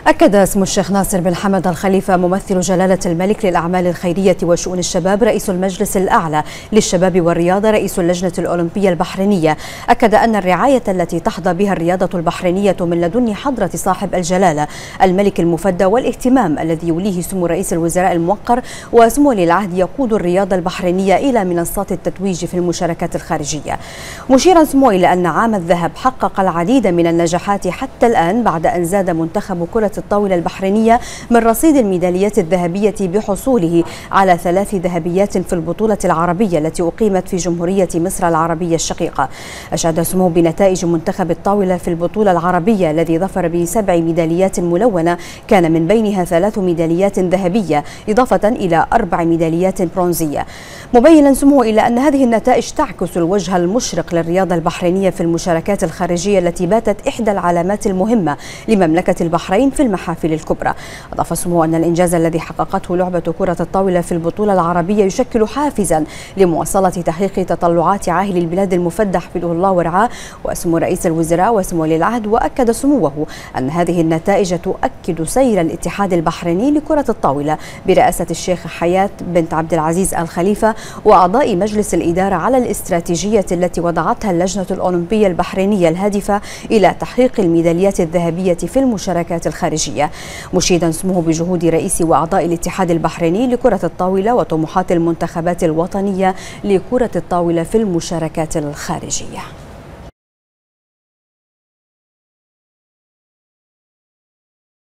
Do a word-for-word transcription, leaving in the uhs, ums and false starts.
أكد سمو الشيخ ناصر بن حمد الخليفة ممثل جلالة الملك للأعمال الخيرية وشؤون الشباب رئيس المجلس الأعلى للشباب والرياضة رئيس اللجنة الأولمبية البحرينية، أكد أن الرعاية التي تحظى بها الرياضة البحرينية من لدن حضرة صاحب الجلالة الملك المفدى والاهتمام الذي يوليه سمو رئيس الوزراء الموقر وسمو ولي العهد يقود الرياضة البحرينية إلى منصات التتويج في المشاركات الخارجية، مشيرا سمو إلى أن عام الذهب حقق العديد من النجاحات حتى الآن بعد أن زاد منتخب كرة الطاولة البحرينية من رصيد الميداليات الذهبية بحصوله على ثلاث ذهبيات في البطولة العربية التي أقيمت في جمهورية مصر العربية الشقيقة. أشاد سمو بنتائج منتخب الطاولة في البطولة العربية الذي ظفر بسبع ميداليات ملونة كان من بينها ثلاث ميداليات ذهبية إضافة إلى أربع ميداليات برونزية، مبينا سمو إلى أن هذه النتائج تعكس الوجه المشرق للرياضة البحرينية في المشاركات الخارجية التي باتت إحدى العلامات المهمة لمملكة البحرين في المحافل الكبرى. أضاف سمو أن الإنجاز الذي حققته لعبة كرة الطاولة في البطولة العربية يشكل حافزا لمواصلة تحقيق تطلعات عاهل البلاد المفدى حفظه الله ورعاه وسمو رئيس الوزراء وسمو ولي العهد. وأكد سموه أن هذه النتائج تؤكد سير الاتحاد البحريني لكرة الطاولة برئاسة الشيخ حياة بنت عبد العزيز الخليفة وأعضاء مجلس الإدارة على الاستراتيجية التي وضعتها اللجنة الأولمبية البحرينية الهادفة إلى تحقيق الميداليات الذهبية في المشاركات الخارجية، مشيدا سموه بجهود رئيس وأعضاء الاتحاد البحريني لكرة الطاولة وطموحات المنتخبات الوطنية لكرة الطاولة في المشاركات الخارجية.